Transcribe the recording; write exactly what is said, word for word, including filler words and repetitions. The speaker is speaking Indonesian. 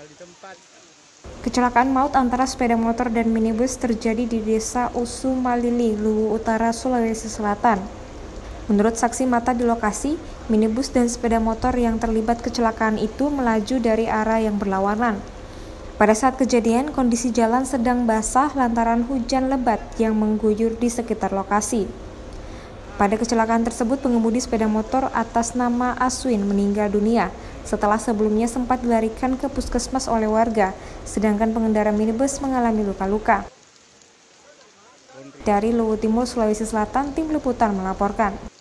Kecelakaan maut antara sepeda motor dan minibus terjadi di Desa Usumalili, Luwu Utara, Sulawesi Selatan. Menurut saksi mata di lokasi, minibus dan sepeda motor yang terlibat kecelakaan itu melaju dari arah yang berlawanan. Pada saat kejadian, kondisi jalan sedang basah lantaran hujan lebat yang mengguyur di sekitar lokasi. Pada kecelakaan tersebut, pengemudi sepeda motor atas nama Aswin meninggal dunia setelah sebelumnya sempat dilarikan ke puskesmas oleh warga, sedangkan pengendara minibus mengalami luka-luka. Dari Luwu Timur, Sulawesi Selatan, tim liputan melaporkan.